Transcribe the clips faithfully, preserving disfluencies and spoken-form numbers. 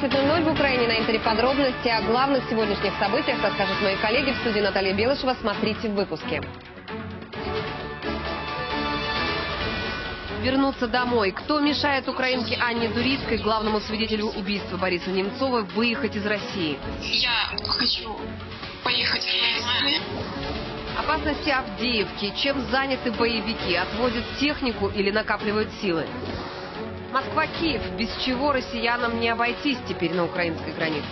двадцать ноль ноль в Украине на Интере. Подробности о главных сегодняшних событиях расскажут мои коллеги. В студии Наталья Белышева. Смотрите в выпуске. Вернуться домой. Кто мешает украинке Анне Дурицкой, главному свидетелю убийства Бориса Немцова, выехать из России? Я хочу поехать в Израиль. Опасности Авдеевки. Чем заняты боевики? Отводят технику или накапливают силы? Москва-Киев. Без чего россиянам не обойтись теперь на украинской границе?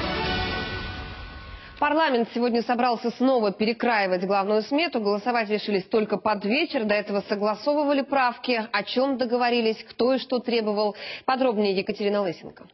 Парламент сегодня собрался снова перекраивать главную смету. Голосовать решились только под вечер. До этого согласовывали правки. О чем договорились, кто и что требовал. Подробнее Екатерина Лысенко.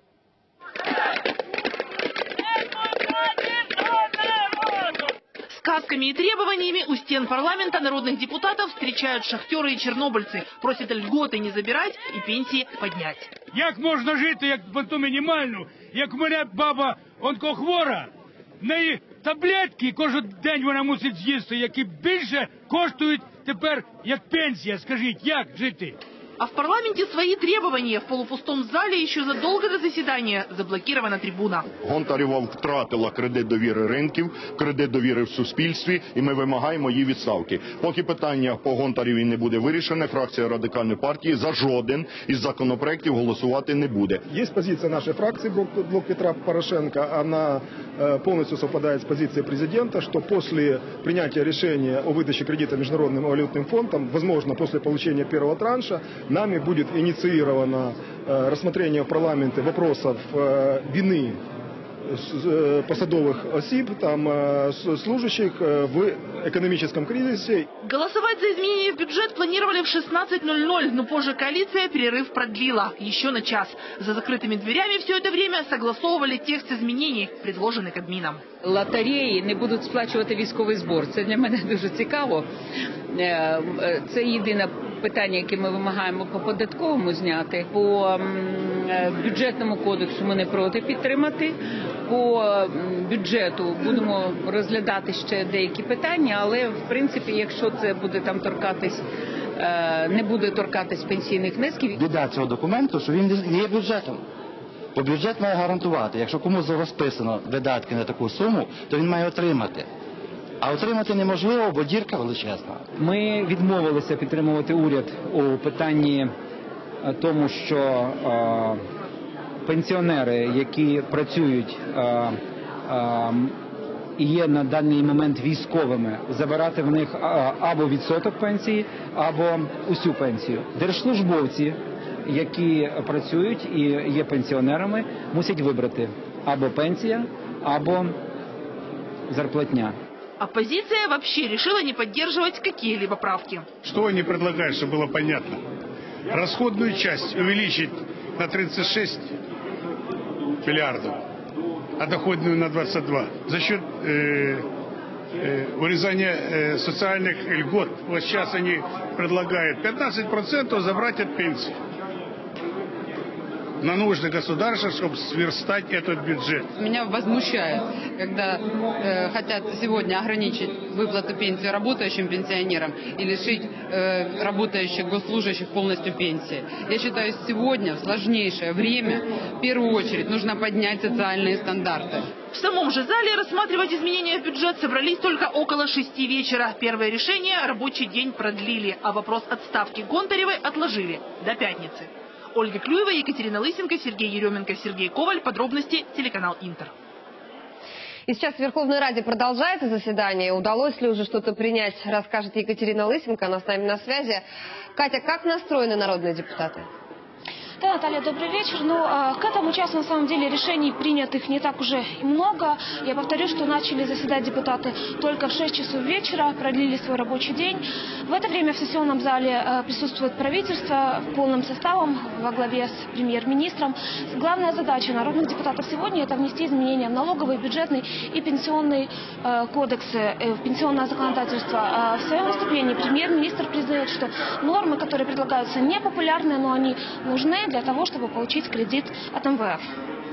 Сказками и требованиями у стен парламента народных депутатов встречают шахтеры и чернобыльцы. Просят льготы не забирать и пенсии поднять. Як можна жити, як ту мінімальну, як у мене баба онкохвора, в неї таблетки кожен день вона мусить з'їсти, які більше коштують тепер як пенсія. Скажіть, як жити? А в парламенте свои требования. В полупустом зале еще задолго до заседания заблокирована трибуна. Гонтарева втратила кредит довіри ринків, кредит довіри в суспільстві, і ми вимагаємо її відставки. Поки питання по Гонтаревій не буде вирішене, фракція Радикальної партії за жоден із законопроектів голосувати не буде. Є позиція нашої фракції, блок Петра Порошенка, вона повністю совпадає з позицією президента, що після прийняття рішення о видачі кредиту Міжнародним валютним фондом, можливо, після отримання першого транша, нами будет инициировано э, рассмотрение в парламенте вопросов э, вины э, посадовых осіб, там, э, служащих э, в экономическом кризисе. Голосовать за изменение в бюджет планировали в шестнадцать ноль ноль, но позже коалиция перерыв продлила еще на час. За закрытыми дверями все это время согласовывали текст изменений, предложенный Кабмином. Лотереї не будуть сплачувати військовий збор. Це для мене дуже цікаво. Це єдине питання, яке ми вимагаємо по податковому зняти. По бюджетному кодексу ми не проти підтримати. По бюджету будемо розглядати ще деякі питання, але в принципі, якщо це буде там торкатись, не буде торкатись пенсійних внесків. Біда цього документу, що він є бюджетом. Бо бюджет має гарантувати, якщо комусь розписано видатки на таку суму, то він має отримати. А отримати неможливо, бо дірка величезна. Ми відмовилися підтримувати уряд у питанні тому, що е, пенсіонери, які працюють е, е, і є на даний момент військовими, забирати в них або відсоток пенсії, або усю пенсію. Держслужбовці, які працюють і є пенсіонерами, мусять вибрати або пенсія, або зарплатня. Оппозиция вообще решила не поддерживать какие-либо правки. Что они предлагают, чтобы было понятно? Расходную часть увеличить на тридцать шесть миллиардов, а доходную на двадцать два. За счет э, э, урезания э, социальных льгот. Вот сейчас они предлагают пятнадцать процентов забрать от пенсии на нужды государства, чтобы сверстать этот бюджет. Меня возмущает, когда э, хотят сегодня ограничить выплату пенсии работающим пенсионерам и лишить э, работающих госслужащих полностью пенсии. Я считаю, сегодня, в сложнейшее время, в первую очередь нужно поднять социальные стандарты. В самом же зале рассматривать изменения в бюджет собрались только около шести вечера. Первое решение рабочий день продлили, а вопрос отставки Гонтаревой отложили до пятницы. Ольга Клюева, Екатерина Лысенко, Сергей Еременко, Сергей Коваль. Подробности телеканал Интер. И сейчас в Верховной Раде продолжается заседание. Удалось ли уже что-то принять, расскажет Екатерина Лысенко. Она с нами на связи. Катя, как настроены народные депутаты? Да, Наталья, добрый вечер. Ну, к этому часу, на самом деле, решений принятых не так уже и много. Я повторю, что начали заседать депутаты только в шесть часов вечера, продлили свой рабочий день. В это время в сессионном зале присутствует правительство полным составом во главе с премьер-министром. Главная задача народных депутатов сегодня – это внести изменения в налоговый, бюджетный и пенсионный кодексы, в пенсионное законодательство. В своем выступлении премьер-министр признает, что нормы, которые предлагаются, не популярны, но они нужны для того, чтобы получить кредит от эм вэ эф.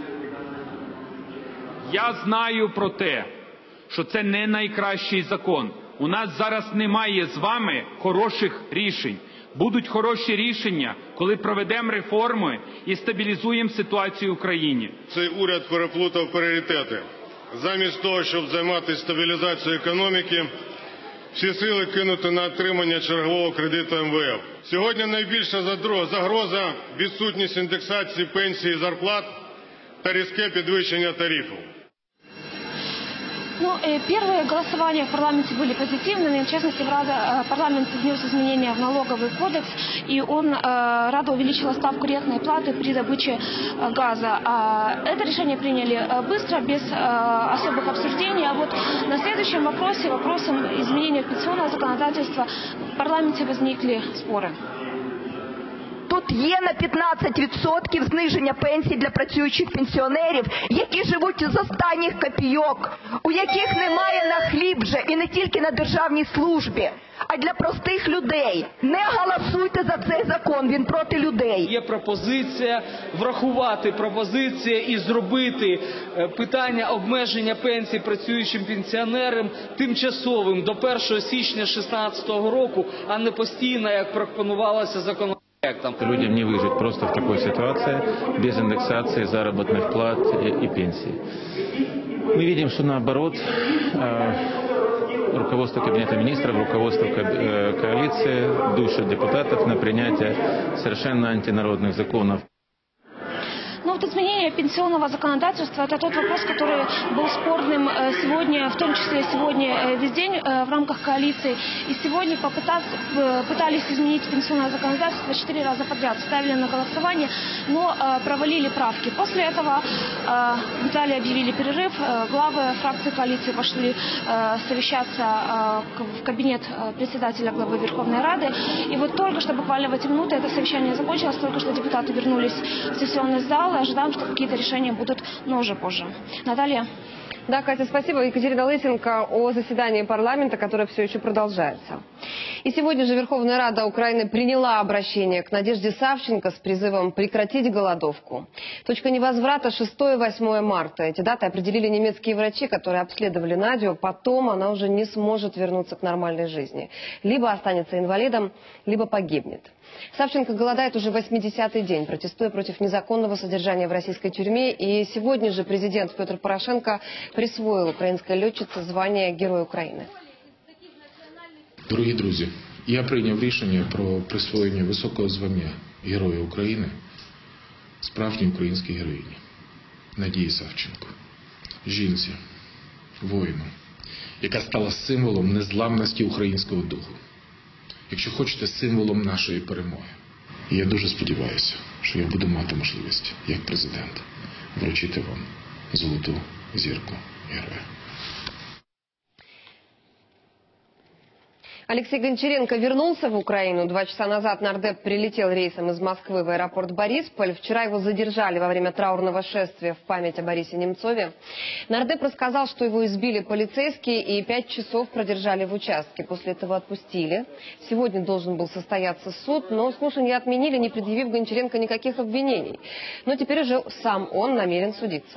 Я знаю про те, що це не найкращий закон. У нас зараз немає з вами хороших рішень. Будуть хороші рішення, коли проведемо реформи і стабілізуємо ситуацію в країні. Цей уряд переплутав пріоритети. Замість того, щоб займатися стабілізацією економіки, всі сили кинути на отримання чергового кредиту ем ве еф. Сьогодні найбільша загроза – відсутність індексації пенсій і зарплат та різке підвищення тарифів. Ну, первые голосования в парламенте были позитивными. В частности, парламент внес изменения в налоговый кодекс, и он, Рада увеличила ставку рентной платы при добыче газа. Это решение приняли быстро, без особых обсуждений. А вот на следующем вопросе, вопросом изменения пенсионного законодательства, в парламенте возникли споры. Тут є на п'ятнадцять відсотків зниження пенсій для працюючих пенсіонерів, які живуть з останніх копійок, у яких немає на хліб вже і не тільки на державній службі, а для простих людей. Не голосуйте за цей закон, він проти людей. Є пропозиція врахувати пропозиція і зробити питання обмеження пенсій працюючим пенсіонерам тимчасовим до першого січня дві тисячі шістнадцятого року, а не постійно, як пропонувалося законодавством. Людям не выжить просто в такой ситуации, без индексации заработных плат и пенсий. Мы видим, что наоборот, руководство Кабинета министров, руководство коалиции душит депутатов на принятие совершенно антинародных законов. Ну вот изменение пенсионного законодательства – это тот вопрос, который был спорным сегодня, в том числе сегодня весь день в рамках коалиции. И сегодня пытались изменить пенсионное законодательство четыре раза подряд, ставили на голосование, но провалили правки. После этого в Италии объявили перерыв, главы фракции коалиции пошли совещаться в кабинет председателя главы Верховной Рады. И вот только что, буквально в эти минуты, это совещание закончилось, только что депутаты вернулись в сессионный зал. Ожидаем, что какие-то решения будут, но уже позже. Наталья. Да, Катя, спасибо. Екатерина Лысенко о заседании парламента, которое все еще продолжается. И сегодня же Верховная Рада Украины приняла обращение к Надежде Савченко с призывом прекратить голодовку. Точка невозврата шестое-восьмое марта. Эти даты определили немецкие врачи, которые обследовали Надю. Потом она уже не сможет вернуться к нормальной жизни. Либо останется инвалидом, либо погибнет. Савченко голодает уже восьмидесятый день, протестуя против незаконного содержания в российской тюрьме. И сегодня же президент Петр Порошенко присвоил украинской летчице звание Героя України. Дорогі друзі, я прийняв рішення про присвоєння високого звання Героя України справжній українській героїні Надії Савченко, жінці, воїну, яка стала символом незламності українського духу. Якщо хочете, символом нашої перемоги. І я дуже сподіваюся, що я буду мати можливість, як президент, вручити вам золоту зірку героя. Алексей Гончаренко вернулся в Украину. Два часа назад нардеп прилетел рейсом из Москвы в аэропорт Борисполь. Вчера его задержали во время траурного шествия в память о Борисе Немцове. Нардеп рассказал, что его избили полицейские и пять часов продержали в участке. После этого отпустили. Сегодня должен был состояться суд, но слушания отменили, не предъявив Гончаренко никаких обвинений. Но теперь уже сам он намерен судиться.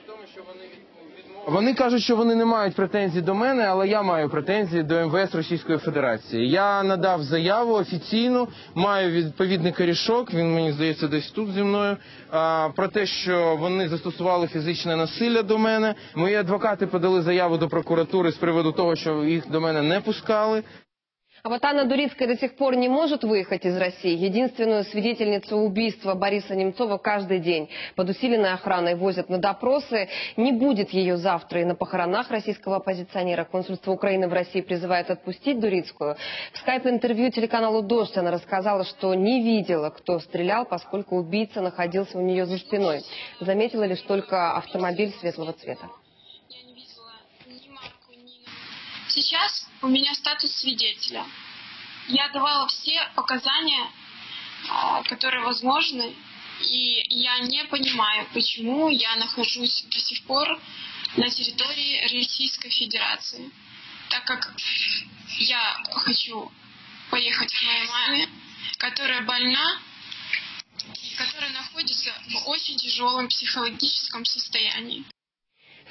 Вони кажуть, що вони не мають претензій до мене, але я маю претензії до ем ве ес Російської Федерації. Я надав заяву офіційну, маю відповідний корішок, він, мені здається, десь тут зі мною, а, про те, що вони застосували фізичне насилля до мене. Мої адвокати подали заяву до прокуратури з приводу того, що їх до мене не пускали. А вот Анна Дурицкая до сих пор не может выехать из России. Единственную свидетельницу убийства Бориса Немцова каждый день под усиленной охраной возят на допросы. Не будет ее завтра и на похоронах российского оппозиционера. Консульство Украины в России призывает отпустить Дурицкую. В скайп-интервью телеканалу «Дождь» она рассказала, что не видела, кто стрелял, поскольку убийца находился у нее за спиной. Заметила лишь только автомобиль светлого цвета. Сейчас у меня статус свидетеля. Я давала все показания, которые возможны, и я не понимаю, почему я нахожусь до сих пор на территории Российской Федерации, так как я хочу поехать к моей маме, которая больна и которая находится в очень тяжелом психологическом состоянии. В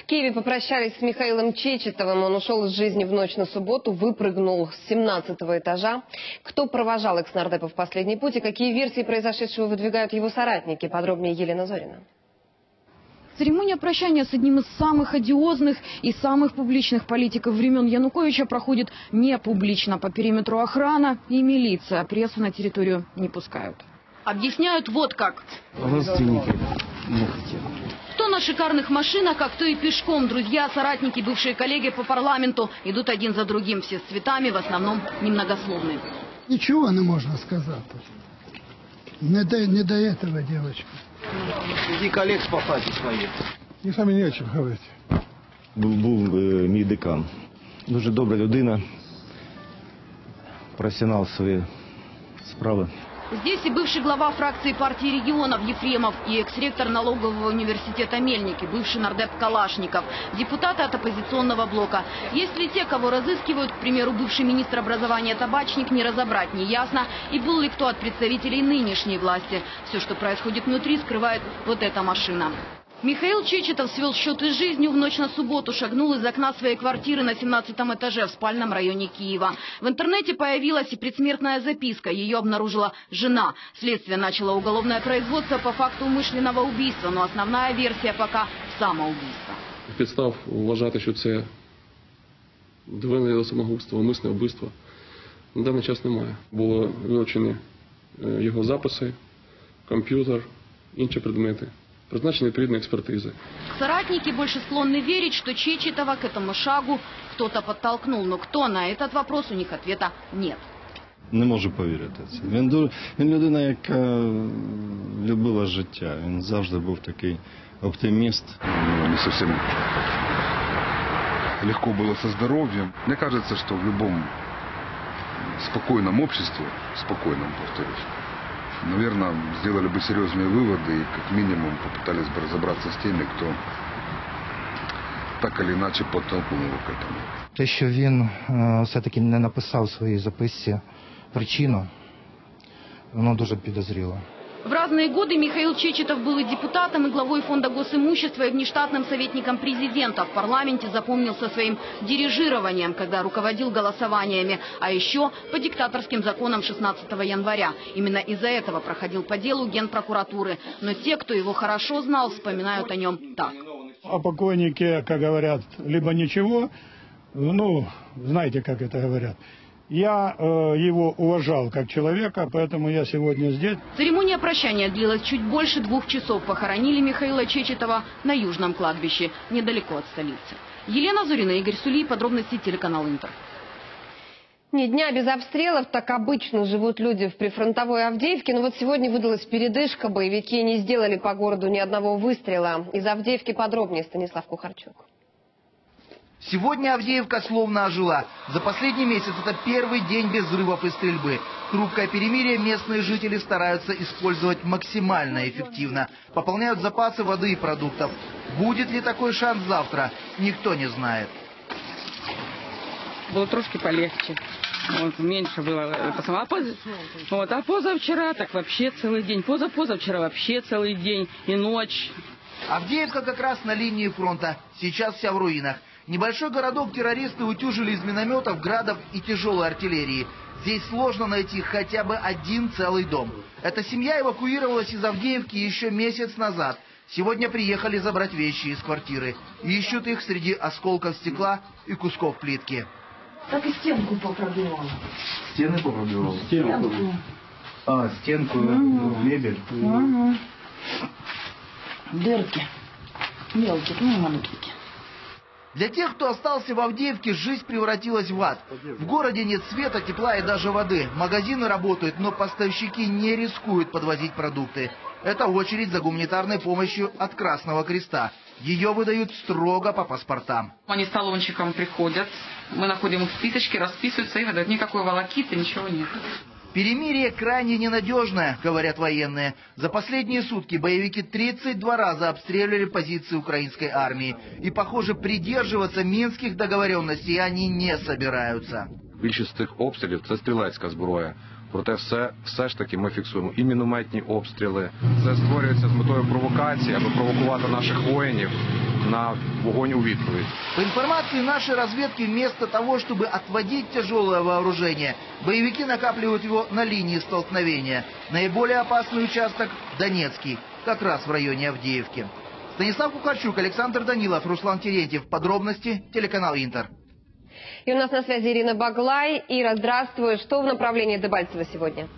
Киеве попрощались с Михаилом Чечетовым. Он ушел из жизни в ночь на субботу, выпрыгнул с семнадцатого этажа. Кто провожал экснардепа в последний путь и какие версии произошедшего выдвигают его соратники? Подробнее Елена Зорина. Церемония прощания с одним из самых одиозных и самых публичных политиков времен Януковича проходит не публично. По периметру охрана и милиция. Прессу на территорию не пускают. Объясняют вот как. Родственники не хотели. Кто на шикарных машинах, а кто и пешком. Друзья, соратники, бывшие коллеги по парламенту идут один за другим. Все с цветами, в основном немногословные. Ничего не можно сказать. Не до, не до этого, девочка. І колег спасати своїх. І самі не о чим говорити. Був, був е, мій декан. Дуже добра людина. Професіонал свої справи. Здесь и бывший глава фракции партии регионов Ефремов, и экс-ректор налогового университета Мельники, бывший нардеп Калашников, депутаты от оппозиционного блока. Есть ли те, кого разыскивают, к примеру, бывший министр образования Табачник, не разобрать не ясно. И был ли кто от представителей нынешней власти. Все, что происходит внутри, скрывает вот эта машина. Михаил Чечетов свел счеты с жизнью в ночь на субботу, шагнул из окна своей квартиры на семнадцатом этаже в спальном районе Киева. В интернете появилась и предсмертная записка. Ее обнаружила жена. Следствие начало уголовное производство по факту умышленного убийства, но основная версия пока самоубийство. Підстав вважати, що це доведення до самогубства, умисне вбивство, на даний час немає. Було вилучені його записи, комп'ютер, інші предмети. Призначены відповідні експертизи. Соратники больше склонны верить, что Чечетова к этому шагу кто-то подтолкнул. Но кто, на этот вопрос у них ответа нет. Не можу повірити це. Він, дуже, він людина, яка любила життя. Він завжди був такий оптиміст. Не совсем легко было со здоровьем. Мне кажется, что в любом спокойном обществе, спокойном, повторюсь, наверное, сделали бы серьезные выводы и как минимум попытались бы разобраться с теми, кто так или иначе подтолкнул его к этому. Те, що він е, все-таки не написав в своїй записці причину, воно дуже підозріло. В разные годы Михаил Чечетов был и депутатом, и главой фонда госимущества, и внештатным советником президента. В парламенте запомнился своим дирижированием, когда руководил голосованиями, а еще по диктаторским законам шестнадцатого января. Именно из-за этого проходил по делу Генпрокуратуры. Но те, кто его хорошо знал, вспоминают о нем так. О покойнике, как говорят, либо ничего, ну, знаете, как это говорят. Я э, его уважал как человека, поэтому я сегодня здесь. Церемония прощания длилась чуть больше двух часов. Похоронили Михаила Чечетова на Южном кладбище, недалеко от столицы. Елена Зорина, Игорь Сулий, подробности телеканал Интер. Ни дня без обстрелов, так обычно живут люди в прифронтовой Авдеевке. Но вот сегодня выдалась передышка. Боевики не сделали по городу ни одного выстрела. Из Авдеевки подробнее Станислав Кухарчук. Сегодня Авдеевка словно ожила. За последний месяц это первый день без взрывов и стрельбы. Хрупкое перемирие местные жители стараются использовать максимально эффективно. Пополняют запасы воды и продуктов. Будет ли такой шанс завтра, никто не знает. Было трошки полегче. Вот, меньше было. А, поз... вот, а позавчера так вообще целый день. Позапозавчера вообще целый день и ночь. Авдеевка как раз на линии фронта. Сейчас вся в руинах. Небольшой городок террористы утюжили из минометов, градов и тяжелой артиллерии. Здесь сложно найти хотя бы один целый дом. Эта семья эвакуировалась из Авдеевки еще месяц назад. Сегодня приехали забрать вещи из квартиры. Ищут их среди осколков стекла и кусков плитки. Так и стенку попробивала. Стены попробивала? Стенку. А, стенку, угу. мебель. Угу. Дырки. Мелкие, ну маленькие. Для тех, кто остался в Авдеевке, жизнь превратилась в ад. В городе нет света, тепла и даже воды. Магазины работают, но поставщики не рискуют подвозить продукты. Это очередь за гуманитарной помощью от Красного Креста. Ее выдают строго по паспортам. Они с талончиком приходят, мы находим их списочки, расписываются и выдают. Никакой волокиты, ничего нет. Перемирие крайне ненадежное, говорят военные. За последние сутки боевики тридцать два раза обстреливали позиции украинской армии. И, похоже, придерживаться минских договоренностей они не собираются. Більшість цих обстрілів – це стрілецька зброя. Проте все, все ж таки ми фіксуємо і мінометні обстріли. Це створюється з метою провокації, аби провокувати наших воїнів на вогонь у відповідь. По информации нашей разведки, вместо того, чтобы отводить тяжелое вооружение, боевики накапливают его на линии столкновения. Наиболее опасный участок – Донецкий, как раз в районе Авдеевки. Станислав Кухарчук, Александр Данилов, Руслан Терентьев. Подробности – телеканал Интер. И у нас на связи Ирина Баглай. Ира, здравствуй. Что в направлении Дебальцево сегодня?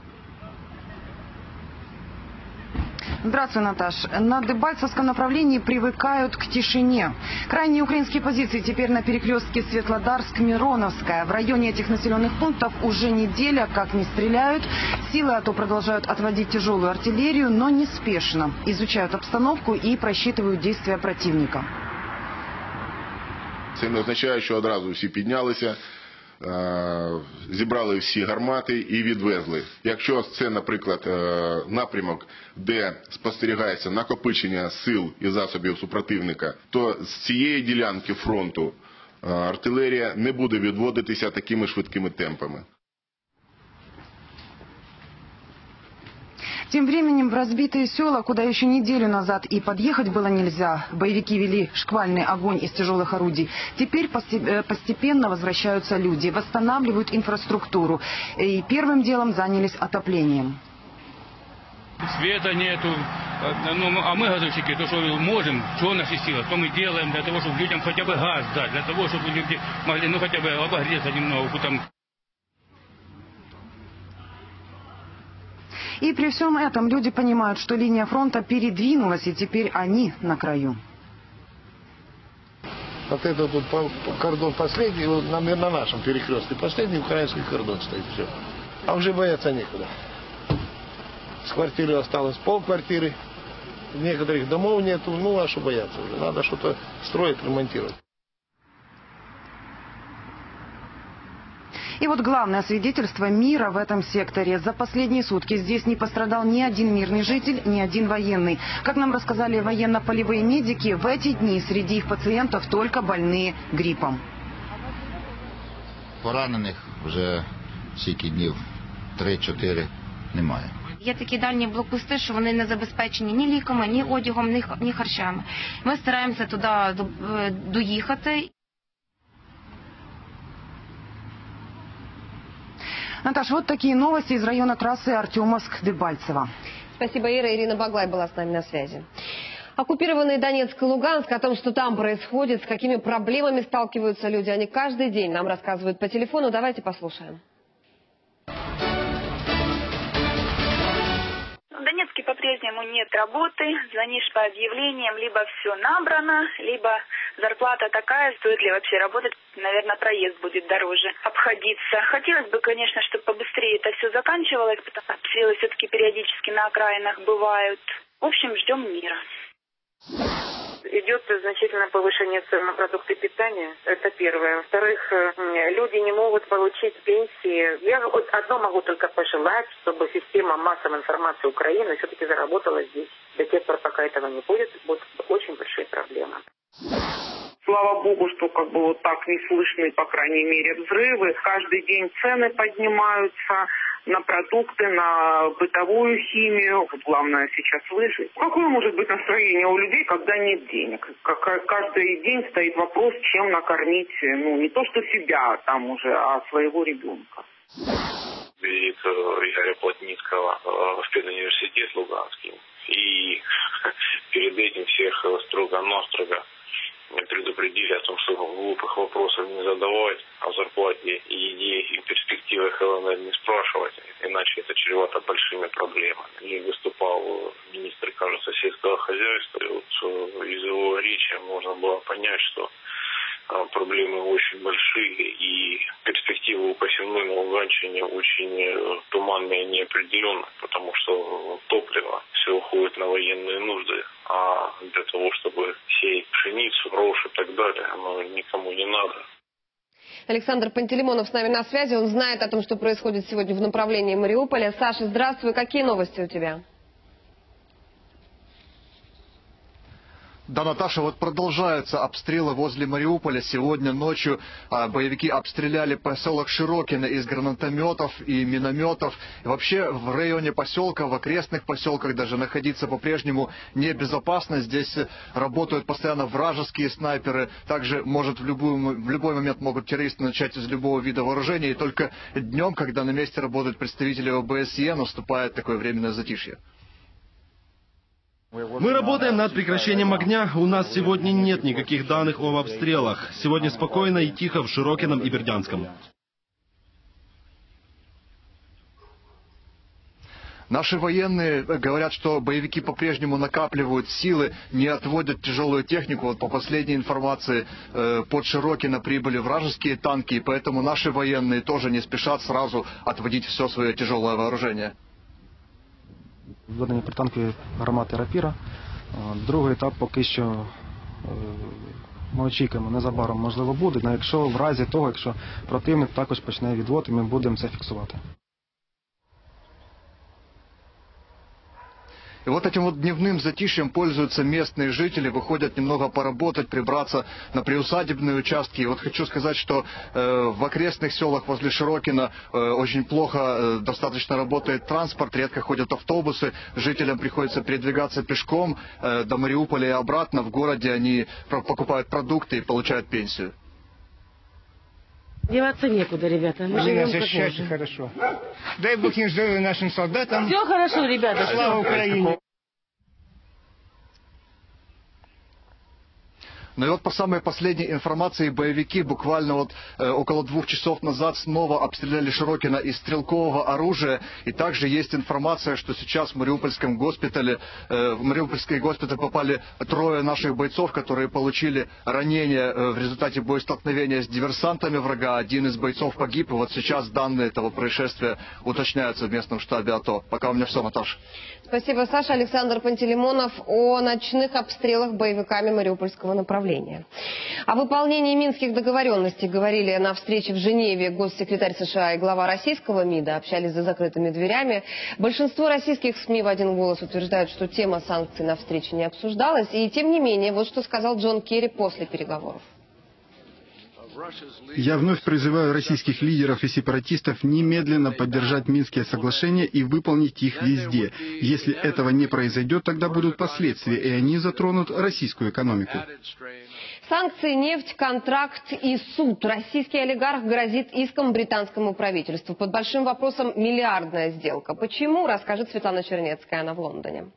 Здравствуй, Наташ. На Дебальцевском направлении привыкают к тишине. Крайние украинские позиции теперь на перекрестке Светлодарск-Мироновская. В районе этих населенных пунктов уже неделя как не стреляют. Силы АТО продолжают отводить тяжелую артиллерию, но неспешно. Изучают обстановку и просчитывают действия противника. Це не означає, що одразу всі піднялися, зібрали всі гармати і відвезли. Якщо це, наприклад, напрямок, де спостерігається накопичення сил і засобів супротивника, то з цієї ділянки фронту артилерія не буде відводитися такими швидкими темпами. Тем временем в разбитые села, куда еще неделю назад и подъехать было нельзя, боевики вели шквальный огонь из тяжелых орудий. Теперь постепенно возвращаются люди, восстанавливают инфраструктуру. И первым делом занялись отоплением. Света нету, ну, а мы, газовщики, то, что можем, что у нас есть сила, то мы делаем для того, чтобы людям хотя бы газ дать, для того, чтобы люди могли, ну, хотя бы обогреться немного, там. И при всем этом люди понимают, что линия фронта передвинулась, и теперь они на краю. Вот это тут кордон последний, вот на, на нашем перекрестке последний украинский кордон стоит, все. А уже бояться некуда. С квартиры осталось полквартиры, некоторых домов нету, ну а что бояться уже, надо что-то строить, ремонтировать. И вот главное свидетельство мира в этом секторе. За последние сутки здесь не пострадал ни один мирный житель, ни один военный. Как нам рассказали военно-полевые медики, в эти дни среди их пациентов только больные гриппом. Поранених вже стільки днів, три-чотири, немає. Є такі дальні блокпости, що вони не забезпечені ні ліками, ні одягом, ні, ні харчами. Ми стараємося туди доїхати. Наташ, вот такие новости из района трассы Артемовск-Дебальцево. Спасибо, Ира. Ирина Баглай была с нами на связи. Оккупированные Донецк и Луганск, о том, что там происходит, с какими проблемами сталкиваются люди, они каждый день нам рассказывают по телефону. Давайте послушаем. В Донецке по-прежнему нет работы, звонишь по объявлениям, либо все набрано, либо зарплата такая, стоит ли вообще работать, наверное, проезд будет дороже обходиться. Хотелось бы, конечно, чтобы побыстрее это все заканчивалось, потому что обстрелы все-таки периодически на окраинах бывают. В общем, ждем мира. Идет значительное повышение цен на продукты питания. Это первое. Во-вторых, люди не могут получить пенсии. Я одно могу только пожелать, чтобы система массовой информации Украины все-таки заработала здесь. До тех пор, пока этого не будет, будут очень большие проблемы. Слава богу, что как бы вот так не слышны, по крайней мере, взрывы. Каждый день цены поднимаются на продукты, на бытовую химию. Главное сейчас выжить. Какое может быть настроение у людей, когда нет денег? Каждый день стоит вопрос, чем накормить, ну, не то что себя там уже, а своего ребенка. Визит Игоря Плотницкого в педуниверситет Луганский. И перед этим всех строго-настрого предупредили о том, что глупых вопросов не задавать, о зарплате и еде и перспективах ЛНР не спрашивать, иначе это чревато большими проблемами. И выступал министр, кажется, сельского хозяйства, и вот из его речи можно было понять, что проблемы очень большие, и перспективы у посевной на Луганщине очень туманные и неопределенные, потому что топливо все уходит на военные нужды, а для того, чтобы сеять пшеницу, рожь и так далее, оно никому не надо. Александр Пантелеймонов с нами на связи, он знает о том, что происходит сегодня в направлении Мариуполя. Саша, здравствуй, какие новости у тебя? Да, Наташа, вот продолжаются обстрелы возле Мариуполя. Сегодня ночью а, боевики обстреляли поселок Широкино из гранатометов и минометов. И вообще в районе поселка, в окрестных поселках даже находиться по-прежнему небезопасно. Здесь работают постоянно вражеские снайперы. Также может в, любую, в любой момент могут террористы начать из любого вида вооружения. И только днем, когда на месте работают представители ОБСЕ, наступает такое временное затишье. Мы работаем над прекращением огня. У нас сегодня нет никаких данных об обстрелах. Сегодня спокойно и тихо в Широкином и Бердянском. Наши военные говорят, что боевики по-прежнему накапливают силы, не отводят тяжелую технику. Вот по последней информации под Широкино прибыли вражеские танки, и поэтому наши военные тоже не спешат сразу отводить все свое тяжелое вооружение. Введені протитанкові гармати «Рапіра». Другий етап поки що ми очікуємо, незабаром можливо буде, але якщо в разі того, якщо противник також почне відвод, ми будемо це фіксувати. И вот этим вот дневным затишьем пользуются местные жители, выходят немного поработать, прибраться на приусадебные участки. И вот хочу сказать, что э, в окрестных селах возле Широкино э, очень плохо э, достаточно работает транспорт, редко ходят автобусы, жителям приходится передвигаться пешком э, до Мариуполя и обратно. В городе они покупают продукты и получают пенсию. Деваться некуда, ребята. Мы живем как можем. Хорошо. Дай Бог им здоровья нашим солдатам. Все хорошо, ребята. Слава Украине. Ну и вот по самой последней информации боевики буквально вот э, около двух часов назад снова обстреляли Широкино из стрелкового оружия. И также есть информация, что сейчас в Мариупольском госпитале, э, в Мариупольский госпиталь попали трое наших бойцов, которые получили ранения э, в результате боестолкновения с диверсантами врага. Один из бойцов погиб. И вот сейчас данные этого происшествия уточняются в местном штабе АТО. Пока у меня все, Наташа. Спасибо, Саша. Александр Пантелеймонов о ночных обстрелах боевиками Мариупольского направления. О выполнении минских договоренностей говорили на встрече в Женеве госсекретарь США и глава российского МИДа. Общались за закрытыми дверями. Большинство российских СМИ в один голос утверждают, что тема санкций на встрече не обсуждалась. И тем не менее, вот что сказал Джон Керри после переговоров. Я вновь призываю российских лидеров и сепаратистов немедленно поддержать Минские соглашения и выполнить их везде. Если этого не произойдет, тогда будут последствия, и они затронут российскую экономику. Санкции, нефть, контракт и суд. Российский олигарх грозит иском британскому правительству. Под большим вопросом миллиардная сделка. Почему, расскажет Светлана Чернецкая, она в Лондоне.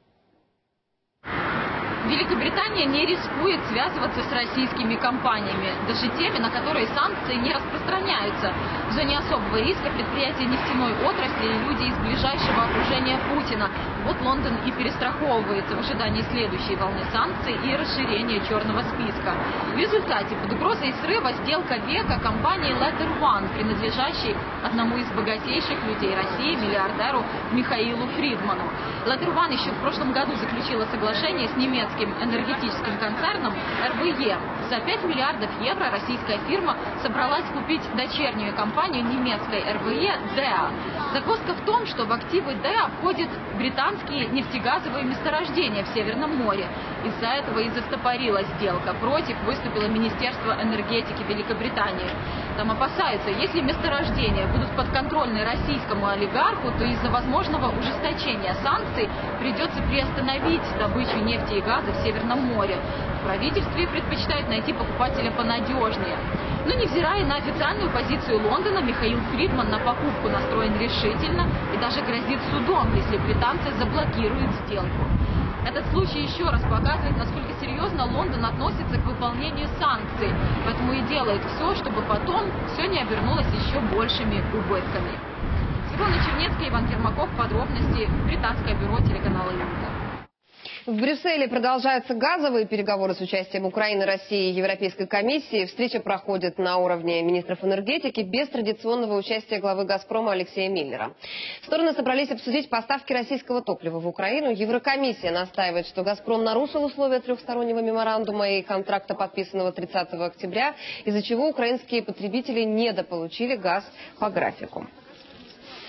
Великобритания не рискует связываться с российскими компаниями, даже теми, на которые санкции не распространяются. В зоне особого риска предприятия нефтяной отрасли и люди из ближайшего окружения Путина. Вот Лондон и перестраховывается в ожидании следующей волны санкций и расширения черного списка. В результате под угрозой срыва сделка века компании Letter One, принадлежащей одному из богатейших людей России, миллиардеру Михаилу Фридману. Letter One еще в прошлом году заключила соглашение с немецким энергетическим концерном эр вэ е. За пять миллиардов евро российская фирма собралась купить дочернюю компанию немецкой эр вэ е дэ а. Загвоздка в том, что в активы дэ а входят британские нефтегазовые месторождения в Северном море. Из-за этого и застопорилась сделка. Против выступило Министерство энергетики Великобритании. Там опасаются, если месторождения будут подконтрольны российскому олигарху, то из-за возможного ужесточения санкций придется приостановить добычу нефти и газа в Северном море. В правительстве предпочитают найти покупателя понадежнее. Но невзирая на официальную позицию Лондона, Михаил Фридман на покупку настроен решительно и даже грозит судом, если британцы заблокируют сделку. Этот случай еще раз показывает, насколько серьезно Лондон относится к выполнению санкций, поэтому и делает все, чтобы потом все не обернулось еще большими убытками. Светлана Чернецкая, Иван Ермаков. Подробности. Британское бюро телеканала «Юнга». В Брюсселе продолжаются газовые переговоры с участием Украины, России и Европейской комиссии. Встреча проходит на уровне министров энергетики без традиционного участия главы «Газпрома» Алексея Миллера. Стороны собрались обсудить поставки российского топлива в Украину. Еврокомиссия настаивает, что «Газпром» нарушил условия трехстороннего меморандума и контракта, подписанного тридцатого октября, из-за чего украинские потребители недополучили газ по графику. В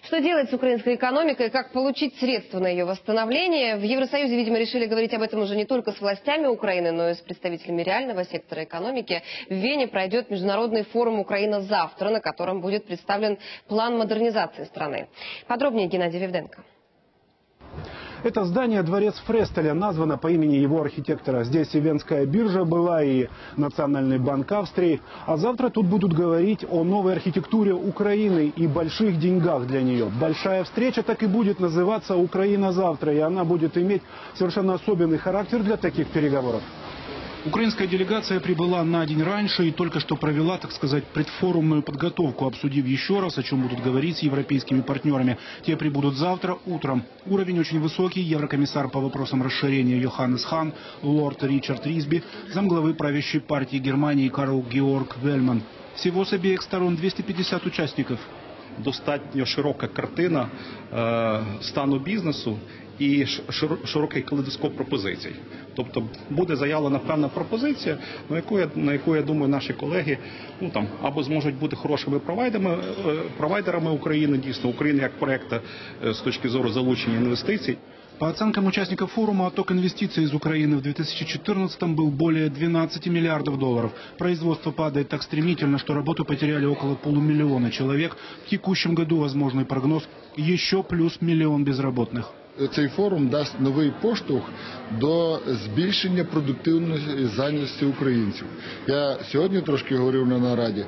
Что делать с украинской экономикой, как получить средства на ее восстановление? В Евросоюзе, видимо, решили говорить об этом уже не только с властями Украины, но и с представителями реального сектора экономики. В Вене пройдет международный форум «Украина завтра», на котором будет представлен план модернизации страны. Подробнее Геннадий Вивденко. Это здание «Дворец Фрестеля» названо по имени его архитектора. Здесь и Венская биржа была, и Национальный банк Австрии. А завтра тут будут говорить о новой архитектуре Украины и больших деньгах для нее. Большая встреча так и будет называться «Украина завтра», и она будет иметь совершенно особенный характер для таких переговоров. Украинская делегация прибыла на день раньше и только что провела, так сказать, предфорумную подготовку, обсудив еще раз, о чем будут говорить с европейскими партнерами. Те прибудут завтра утром. Уровень очень высокий. Еврокомиссар по вопросам расширения Йоханнес Хан, лорд Ричард Ризби, замглавы правящей партии Германии Карл Георг Вельман. Всего с обеих сторон двести пятьдесят участников. Достатньо широка картина е, стану бізнесу і широкий калейдоскоп пропозицій. Тобто буде заявлена певна пропозиція, на яку я, на яку, я думаю, наші колеги ну, там, або зможуть бути хорошими провайдерами, провайдерами України, дійсно, України як проєкту з точки зору залучення інвестицій. По оценкам участников форума, отток инвестиций из Украины в две тысячи четырнадцатом был более двенадцати миллиардов долларов. Производство падает так стремительно, что работу потеряли около полумиллиона человек. В текущем году возможный прогноз еще плюс миллион безработных. Цей форум дасть новий поштовх до збільшення продуктивної зайнятості українців. Я сьогодні трошки говорив на нараді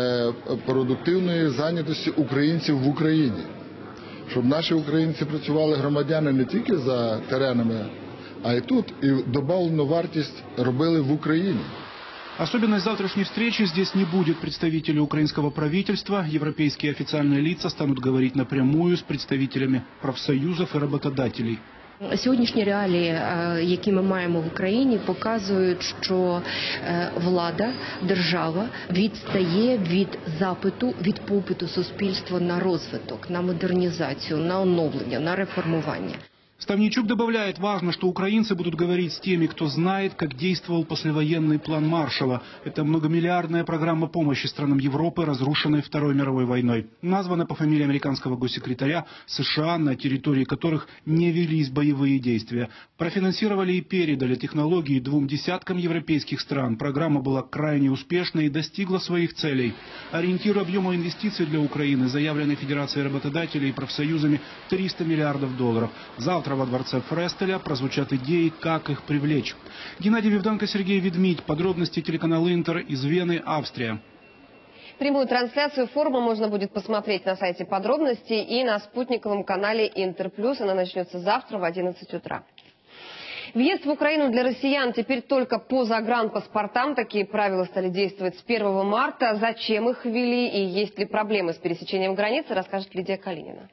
продуктивної зайнятості українців в Україні. Щоб наші українці працювали, громадяни, не тільки за теренами, а й тут, і добавлену вартість робили в Україні. Особенность завтрашней встречи: здесь не будет представителей украинского правительства. Европейские официальные лица станут говорить напрямую с представителями профсоюзов и работодателей. Сьогоднішні реалії, які ми маємо в Україні, показують, що влада, держава відстає від запиту, від попиту суспільства на розвиток, на модернізацію, на оновлення, на реформування. Ставничук добавляет, важно, что украинцы будут говорить с теми, кто знает, как действовал послевоенный план Маршалла. Это многомиллиардная программа помощи странам Европы, разрушенной Второй мировой войной. Названа по фамилии американского госсекретаря США, на территории которых не велись боевые действия. Профинансировали и передали технологии двум десяткам европейских стран. Программа была крайне успешной и достигла своих целей. Ориентир объема инвестиций для Украины, заявленный Федерацией работодателей и профсоюзами, триста миллиардов долларов. Завтра во дворце Фрестеля прозвучат идеи, как их привлечь. Геннадий Вивденко, Сергей Ведмидь. Подробности телеканал Интер из Вены, Австрия. Прямую трансляцию форума можно будет посмотреть на сайте «Подробности» и на спутниковом канале Интер плюс. Она начнется завтра в одиннадцать утра. Въезд в Украину для россиян теперь только по загранпаспортам. Такие правила стали действовать с первого марта. Зачем их ввели и есть ли проблемы с пересечением границы, расскажет Лидия Калинина.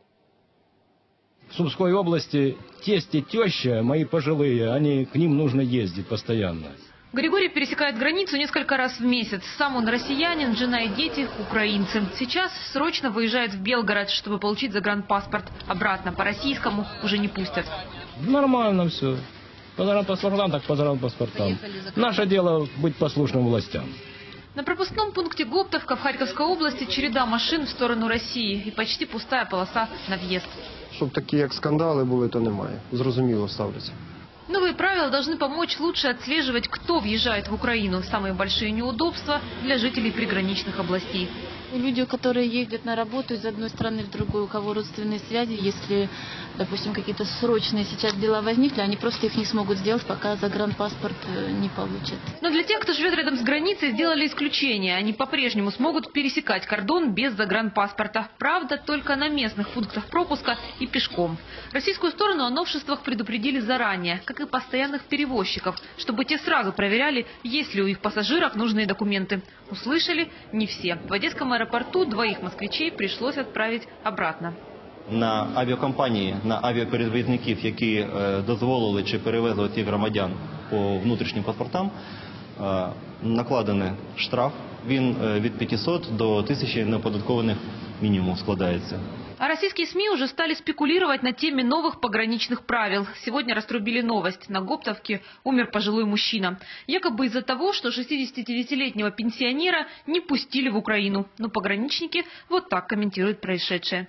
В Сумской области тесть и теща, мои пожилые, они, к ним нужно ездить постоянно. Григорий пересекает границу несколько раз в месяц. Сам он россиянин, жена и дети украинцы. Сейчас срочно выезжает в Белгород, чтобы получить загранпаспорт. Обратно по российскому уже не пустят. Нормально все. По загранпаспортам, так по загранпаспортам. Наше дело быть послушным властям. На пропускном пункте Гоптовка в Харьковской области череда машин в сторону России и почти пустая полоса на въезд. Щоб такі, як скандали були, то немає. Зрозуміло ставляться. Новые правила должны помочь лучше отслеживать, кто въезжает в Украину. Самые большие неудобства для жителей приграничных областей. Люди, которые ездят на работу из одной страны в другую, у кого родственные связи, если, допустим, какие-то срочные сейчас дела возникли, они просто их не смогут сделать, пока загранпаспорт не получат. Но для тех, кто живет рядом с границей, сделали исключение. Они по-прежнему смогут пересекать кордон без загранпаспорта. Правда, только на местных пунктах пропуска и пешком. Российскую сторону о новшествах предупредили заранее, как и постоянных перевозчиков, чтобы те сразу проверяли, есть ли у их пассажиров нужные документы. Услышали не все. В Одесском аэропорту двоих москвичей пришлось отправить обратно. На авіакомпанії, на авіаперевізників, які е, дозволили чи перевезли тих громадян по внутрішнім паспортам, е, накладений штраф. Він е, від п'ятисот до тисячі неоподаткованих мінімум складається. А российские СМИ уже стали спекулировать на теме новых пограничных правил. Сегодня раструбили новость. На Гоптовке умер пожилой мужчина. Якобы из-за того, что шестидесятидевятилетнего пенсионера не пустили в Украину. Но пограничники вот так комментируют происшедшее.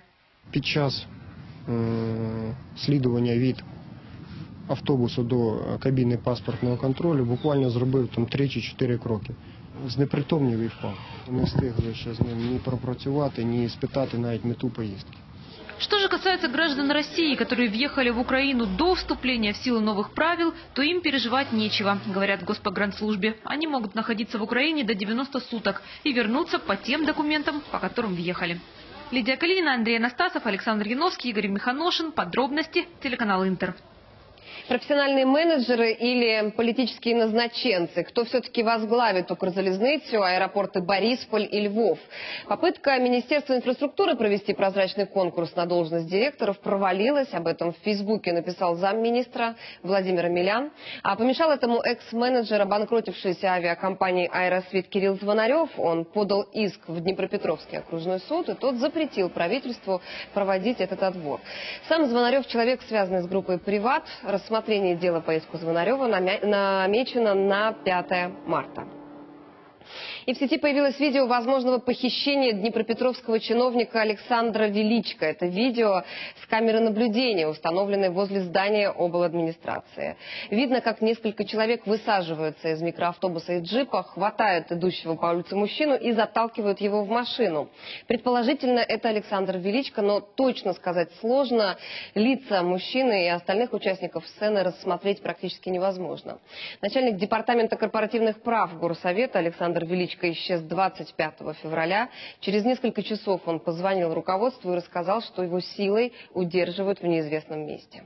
Під час е, слідування від автобусу до кабіни паспортного контролю буквально зробив там три чи чотири кроки. Знепритомнів і впав. Не встигли ще з ним ні пропрацювати, ні спитати навіть мету поїздки. Что же касается граждан России, которые въехали в Украину до вступления в силу новых правил, то им переживать нечего, говорят в Госпогранслужбе. Они могут находиться в Украине до девяноста суток и вернуться по тем документам, по которым въехали. Лидия Калинина, Андрей Анастасов, Александр Яновский, Игорь Миханошин. Подробности. Телеканал Интер. Профессиональные менеджеры или политические назначенцы? Кто все-таки возглавит Укрзалезницу, аэропорты Борисполь и Львов? Попытка Министерства инфраструктуры провести прозрачный конкурс на должность директоров провалилась. Об этом в Фейсбуке написал замминистра Владимир Омелян. А помешал этому экс-менеджер обанкротившейся авиакомпании «Аэросвит» Кирилл Звонарев. Он подал иск в Днепропетровский окружной суд, и тот запретил правительству проводить этот отбор. Сам Звонарев человек, связанный с группой «Приват». Рассмотрение дела по иску Звонарева намечено на пятое марта. И в сети появилось видео возможного похищения днепропетровского чиновника Александра Величко. Это видео с камеры наблюдения, установленной возле здания обладминистрации. Видно, как несколько человек высаживаются из микроавтобуса и джипа, хватают идущего по улице мужчину и заталкивают его в машину. Предположительно, это Александр Величко, но точно сказать сложно. Лица мужчины и остальных участников сцены рассмотреть практически невозможно. Начальник департамента корпоративных прав Горсовета Александр Величко исчез двадцать пятого февраля. Через несколько часов он позвонил руководству и рассказал, что его силой удерживают в неизвестном месте.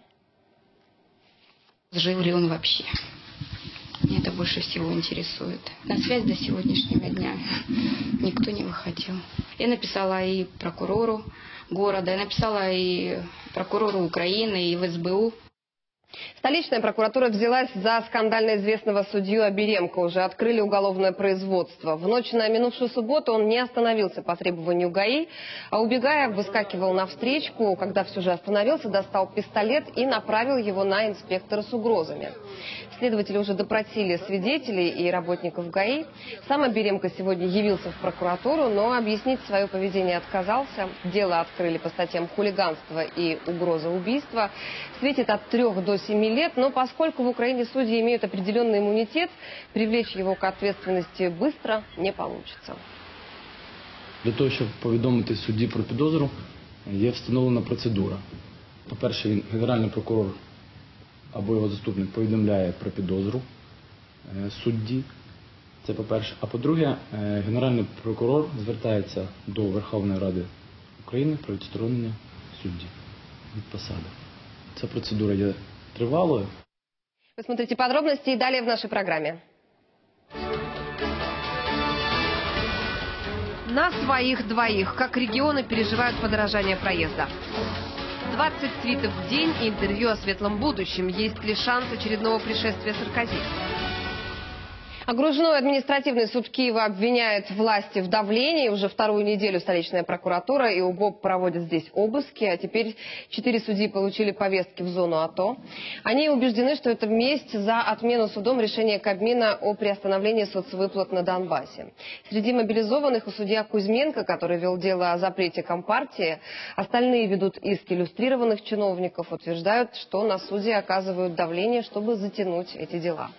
Жил ли он вообще? Меня это больше всего интересует. На связь до сегодняшнего дня никто не выходил. Я написала и прокурору города, я написала и прокурору Украины, и в эс бэ у. Столичная прокуратура взялась за скандально известного судью Оберемко. Уже открыли уголовное производство. В ночь на минувшую субботу он не остановился по требованию ГАИ, а убегая, выскакивал на встречку. Когда все же остановился, достал пистолет и направил его на инспектора с угрозами. Следователи уже допросили свидетелей и работников ГАИ. Сам Оберемко сегодня явился в прокуратуру, но объяснить свое поведение отказался. Дело открыли по статьям хулиганства и угроза убийства. Светит от трех до семи лет, но поскольку в Украине судьи имеют определенный иммунитет, привлечь его к ответственности быстро не получится. Для того, щоб повідомити судді про підозру, є встановлена процедура. По-перше, він, генеральний прокурор або його заступник повідомляє про підозру судді. Це по-перше. А по-друге, генеральний прокурор звертається до Верховної Ради України про відсторонення судді від посади. Ця процедура є тривалою. Вы смотрите подробности и далее в нашей программе. На своих двоих. Как регионы переживают подорожание проезда. двадцать твитов в день и интервью о светлом будущем. Есть ли шанс очередного пришествия Саркози? Окружной административный суд Киева обвиняет власти в давлении. Уже вторую неделю столичная прокуратура и УБОП проводят здесь обыски. А теперь четыре судьи получили повестки в зону АТО. Они убеждены, что это месть за отмену судом решения Кабмина о приостановлении соцвыплат на Донбассе. Среди мобилизованных и судья Кузьменко, который вел дело о запрете Компартии. Остальные ведут иски иллюстрированных чиновников. Утверждают, что на суде оказывают давление, чтобы затянуть эти дела.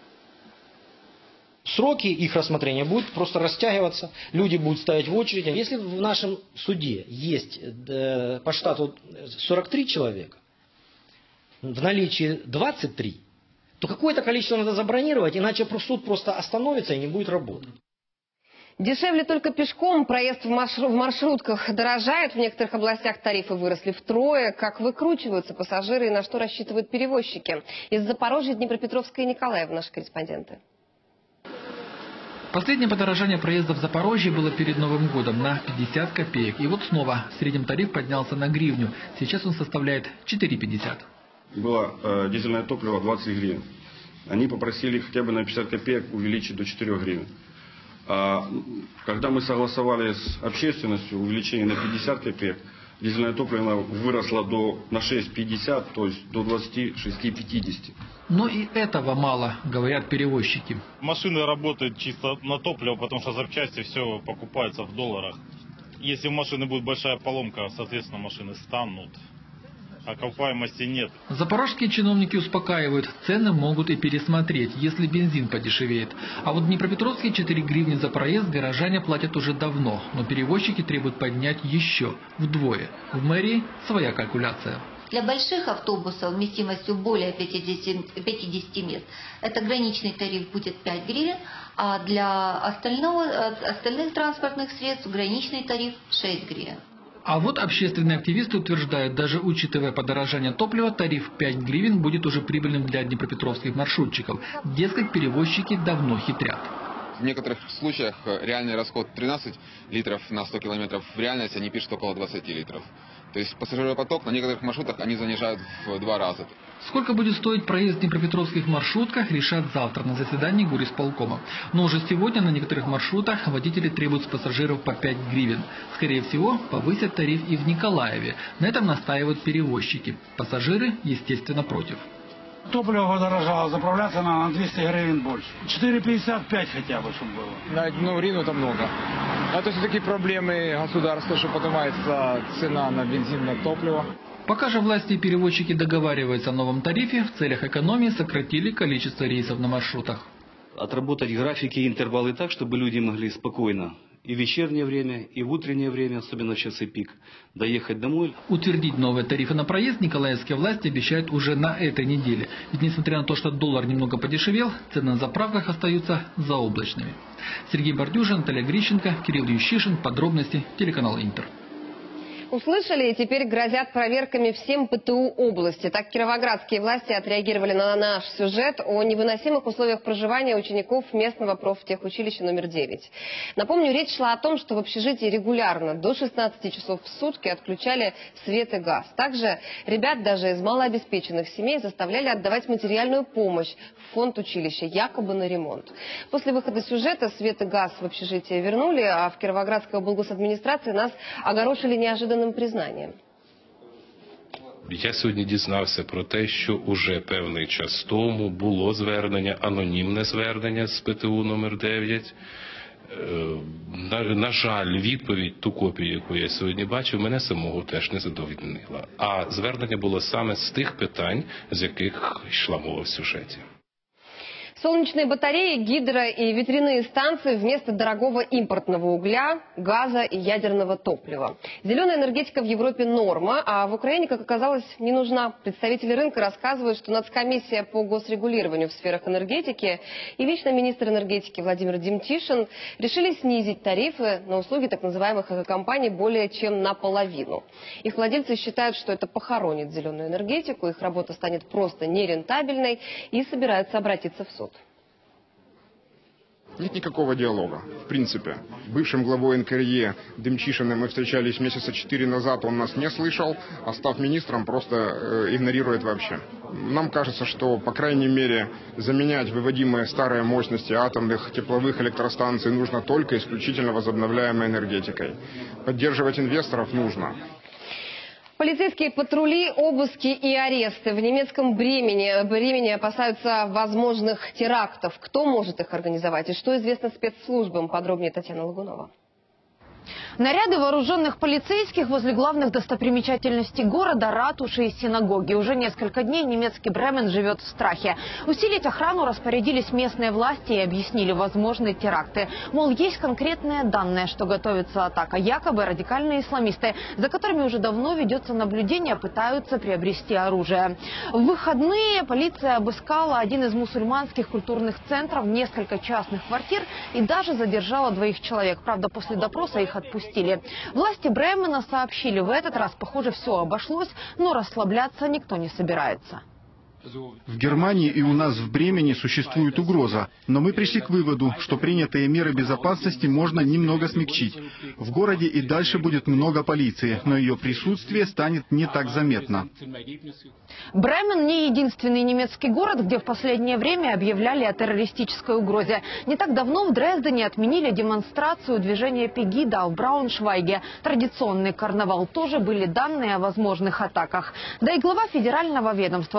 Сроки их рассмотрения будут просто растягиваться, люди будут стоять в очереди. Если в нашем суде есть э, по штату сорок три человека, в наличии двадцать три, то какое-то количество надо забронировать, иначе суд просто остановится и не будет работать. Дешевле только пешком. Проезд в, маршрут, в маршрутках дорожает. В некоторых областях тарифы выросли втрое. Как выкручиваются пассажиры и на что рассчитывают перевозчики? Из Запорожья, Днепропетровска и Николаева наши корреспонденты. Последнее подорожание проезда в Запорожье было перед Новым годом на пятьдесят копеек. И вот снова в среднем тариф поднялся на гривню. Сейчас он составляет четыре пятьдесят. Было э, дизельное топливо двадцать гривен. Они попросили хотя бы на пятьдесят копеек увеличить до четырёх гривен. А, когда мы согласовали с общественностью увеличение на пятьдесят копеек, дизельное топливо выросло до, на шесть пятьдесят, то есть до двадцати шести пятидесяти. Но и этого мало, говорят перевозчики. Машины работают чисто на топливо, потому что запчасти все покупаются в долларах. Если у машины будет большая поломка, соответственно, машины станут. Окупаемости нет. Запорожские чиновники успокаивают, цены могут и пересмотреть, если бензин подешевеет. А вот Днепропетровские четыре гривны за проезд горожане платят уже давно, но перевозчики требуют поднять еще вдвое. В мэрии своя калькуляция. Для больших автобусов вместимостью более пятидесяти мест это граничный тариф будет пять гривен, а для остального, остальных транспортных средств граничный тариф шесть гривен. А вот общественные активисты утверждают, даже учитывая подорожание топлива, тариф пять гривен будет уже прибыльным для днепропетровских маршрутчиков. Дескать, перевозчики давно хитрят. В некоторых случаях реальный расход тринадцать литров на сто километров, в реальности они пишут около двадцати литров. То есть пассажиропоток на некоторых маршрутах они занижают в два раза. Сколько будет стоить проезд в днепропетровских маршрутках, решат завтра на заседании горисполкома. Но уже сегодня на некоторых маршрутах водители требуют с пассажиров по пять гривен. Скорее всего, повысят тариф и в Николаеве. На этом настаивают перевозчики. Пассажиры, естественно, против. Топливо подорожало, заправляться надо на двести гривен больше. четыре пятьдесят пять хотя бы, чтобы было. На одну гривну это много. Это все-таки проблемы государства, что поднимается цена на бензин, на топливо. Пока же власти и перевозчики договариваются о новом тарифе, в целях экономии сократили количество рейсов на маршрутах. Отработать графики и интервалы так, чтобы люди могли спокойно и в вечернее время, и в утреннее время, особенно в часы пик, доехать домой. Утвердить новые тарифы на проезд николаевские власти обещают уже на этой неделе. Ведь несмотря на то, что доллар немного подешевел, цены на заправках остаются заоблачными. Сергей Бордюжин, Наталья Грищенко, Кирилл Ющишин. Подробности, телеканал Интер. Услышали, и теперь грозят проверками всем ПТУ области. Так кировоградские власти отреагировали на наш сюжет о невыносимых условиях проживания учеников местного профтехучилища номер девять. Напомню, речь шла о том, что в общежитии регулярно до шестнадцати часов в сутки отключали свет и газ. Также ребят даже из малообеспеченных семей заставляли отдавать материальную помощь в фонд училища, якобы на ремонт. После выхода сюжета свет и газ в общежитие вернули, а в Кировоградской облгосадминистрации нас огорошили неожиданно признанием. Я сьогодні дізнався про те, що уже певний час тому було звернення, анонімне звернення з ПТУ номер дев'ять. На, на жаль, відповідь, ту копію, яку я сьогодні бачив, мене самого теж не задовольнила. А звернення було саме з тих питань, з яких йшла мова в сюжеті. Солнечные батареи, гидро- и ветряные станции вместо дорогого импортного угля, газа и ядерного топлива. Зеленая энергетика в Европе норма, а в Украине, как оказалось, не нужна. Представители рынка рассказывают, что Нацкомиссия по госрегулированию в сферах энергетики и лично министр энергетики Владимир Демтишин решили снизить тарифы на услуги так называемых экокомпаний более чем наполовину. Их владельцы считают, что это похоронит зеленую энергетику, их работа станет просто нерентабельной и собираются обратиться в суд. Нет никакого диалога, в принципе. Бывшим главой эн ка эр е Демчишиным мы встречались месяца четыре назад, он нас не слышал, а став министром, просто э, игнорирует вообще. Нам кажется, что, по крайней мере, заменять выводимые старые мощности атомных тепловых электростанций нужно только исключительно возобновляемой энергетикой. Поддерживать инвесторов нужно. Полицейские патрули, обыски и аресты. В немецком Бремени, Бремени опасаются возможных терактов. Кто может их организовать и что известно спецслужбам? Подробнее Татьяна Лагунова. Наряды вооруженных полицейских возле главных достопримечательностей города, ратуши и синагоги. Уже несколько дней немецкий Бремен живет в страхе. Усилить охрану распорядились местные власти и объяснили возможные теракты. Мол, есть конкретные данные, что готовится атака. Якобы радикальные исламисты, за которыми уже давно ведется наблюдение, пытаются приобрести оружие. В выходные полиция обыскала один из мусульманских культурных центров, несколько частных квартир и даже задержала двоих человек. Правда, после допроса их отпустили. Власти Бремена сообщили, в этот раз, похоже, все обошлось, но расслабляться никто не собирается. В Германии и у нас в Бремени существует угроза, но мы пришли к выводу, что принятые меры безопасности можно немного смягчить. В городе и дальше будет много полиции, но ее присутствие станет не так заметно. Бремен не единственный немецкий город, где в последнее время объявляли о террористической угрозе. Не так давно в Дрездене отменили демонстрацию движения Пегида, а в Брауншвайге традиционный карнавал. Тоже были данные о возможных атаках. Да и глава федерального ведомства по защите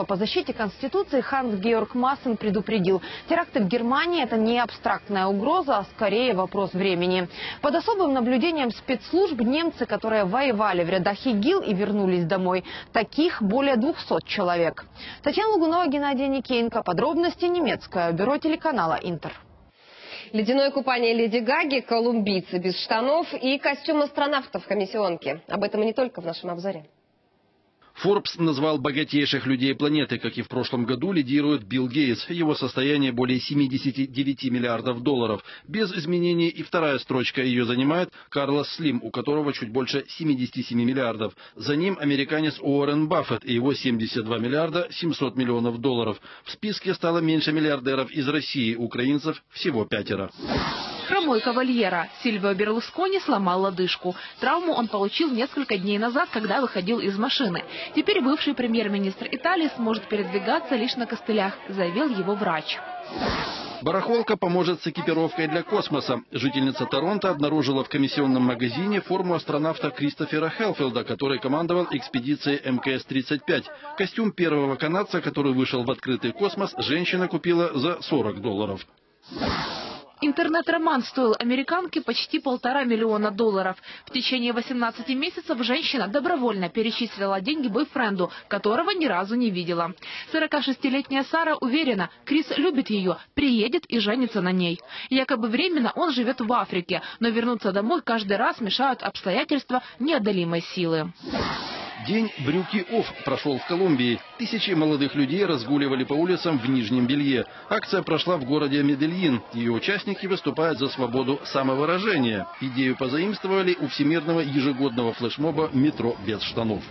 юристе Конституции Ханс-Георг Массен предупредил, теракты в Германии – это не абстрактная угроза, а скорее вопрос времени. Под особым наблюдением спецслужб немцы, которые воевали в рядах ИГИЛ и вернулись домой, таких более двухсот человек. Татьяна Лугунова, Геннадий Никеенко. Подробности немецкое бюро телеканала «Интер». Ледяное купание Леди Гаги, колумбийцы без штанов и костюм астронавтов в комиссионке. Об этом и не только в нашем обзоре. Forbes назвал богатейших людей планеты. Как и в прошлом году, лидирует Билл Гейтс. Его состояние более семидесяти девяти миллиардов долларов. Без изменений и вторая строчка ее занимает Карлос Слим, у которого чуть больше семидесяти семи миллиардов. За ним американец Уоррен Баффет и его семьдесят два миллиарда семьсот миллионов долларов. В списке стало меньше миллиардеров из России. Украинцев всего пятеро. Хромой кавальера Сильвио Берлускони сломал лодыжку. Травму он получил несколько дней назад, когда выходил из машины. Теперь бывший премьер-министр Италии сможет передвигаться лишь на костылях, заявил его врач. Барахолка поможет с экипировкой для космоса. Жительница Торонто обнаружила в комиссионном магазине форму астронавта Кристофера Хелфилда, который командовал экспедицией эм ка эс тридцать пять. Костюм первого канадца, который вышел в открытый космос, женщина купила за сорок долларов. Интернет-роман стоил американке почти полтора миллиона долларов. В течение восемнадцати месяцев женщина добровольно перечислила деньги бойфренду, которого ни разу не видела. сорокашестилетняя Сара уверена, Крис любит ее, приедет и женится на ней. Якобы временно он живет в Африке, но вернуться домой каждый раз мешают обстоятельства неодолимой силы. День брюки офф прошел в Колумбии. Тысячи молодых людей разгуливали по улицам в нижнем белье. Акция прошла в городе Медельин. Ее участники выступают за свободу самовыражения. Идею позаимствовали у всемирного ежегодного флешмоба «Метро без штанов».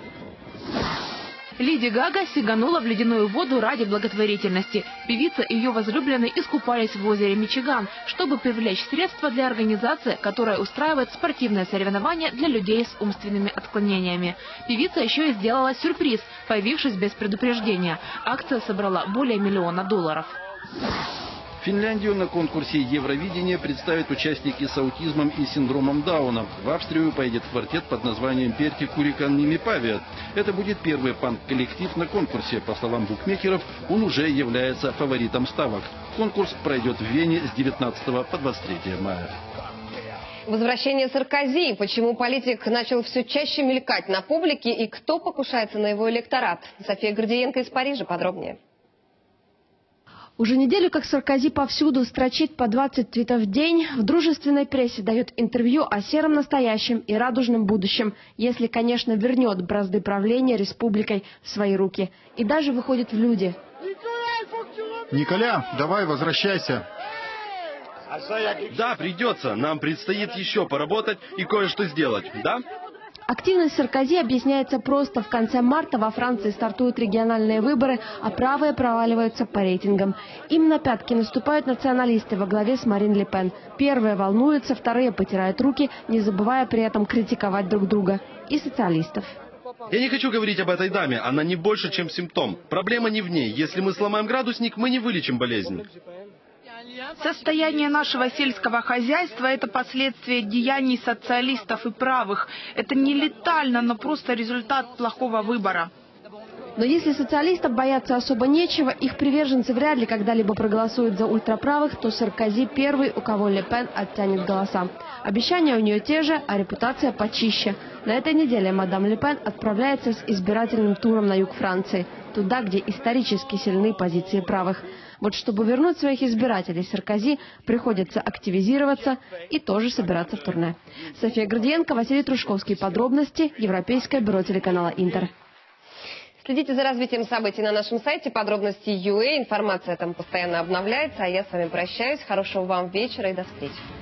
Леди Гага сиганула в ледяную воду ради благотворительности. Певица и ее возлюбленный искупались в озере Мичиган, чтобы привлечь средства для организации, которая устраивает спортивные соревнования для людей с умственными отклонениями. Певица еще и сделала сюрприз, появившись без предупреждения. Акция собрала более миллиона долларов. Финляндию на конкурсе Евровидения представят участники с аутизмом и синдромом Дауна. В Австрию поедет квартет под названием «Перти Курикан Нимипавиат». Это будет первый панк-коллектив на конкурсе. По словам букмекеров, он уже является фаворитом ставок. Конкурс пройдет в Вене с девятнадцатого по двадцать третье мая. Возвращение Саркози. Почему политик начал все чаще мелькать на публике и кто покушается на его электорат? София Гордиенко из Парижа подробнее. Уже неделю как Саркози повсюду строчит по двадцать твитов в день, в дружественной прессе дает интервью о сером настоящем и радужном будущем, если, конечно, вернет бразды правления республикой в свои руки. И даже выходит в люди. Николя, давай, возвращайся. Да, придется. Нам предстоит еще поработать и кое-что сделать, да? Активность Саркози объясняется просто. В конце марта во Франции стартуют региональные выборы, а правые проваливаются по рейтингам. Им на пятки наступают националисты во главе с Марин Ле Пен. Первые волнуются, вторые потирают руки, не забывая при этом критиковать друг друга. И социалистов. Я не хочу говорить об этой даме. Она не больше, чем симптом. Проблема не в ней. Если мы сломаем градусник, мы не вылечим болезнь. Состояние нашего сельского хозяйства – это последствия деяний социалистов и правых. Это не летально, но просто результат плохого выбора. Но если социалистов бояться особо нечего, их приверженцы вряд ли когда-либо проголосуют за ультраправых, то Саркози первый, у кого Ле Пен оттянет голоса. Обещания у нее те же, а репутация почище. На этой неделе мадам Ле Пен отправляется с избирательным туром на юг Франции, туда, где исторически сильны позиции правых. Вот чтобы вернуть своих избирателей, Саркози приходится активизироваться и тоже собираться в турне. София Гордиенко, Василий Трушковский. Подробности. Европейское бюро телеканала «Интер». Следите за развитием событий на нашем сайте подробности точка ю а. Информация там постоянно обновляется. А я с вами прощаюсь. Хорошего вам вечера и до встречи.